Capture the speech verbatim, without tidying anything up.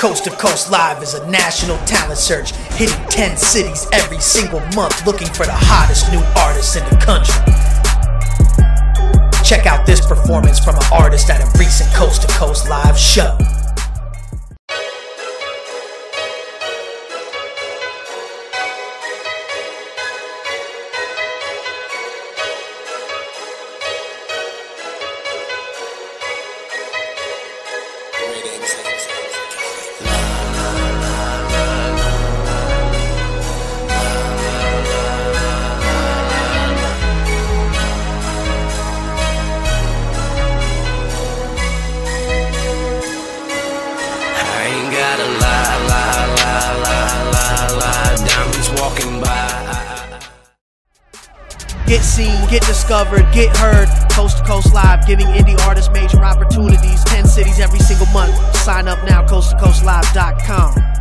Coast to Coast Live is a national talent search, hitting ten cities every single month, looking for the hottest new artists in the country. Check out this performance from an artist at a recent Coast to Coast Live show. Get seen, get discovered, get heard. Coast to Coast Live, giving indie artists major opportunities. ten cities every single month. Sign up now, coast to coast live dot com.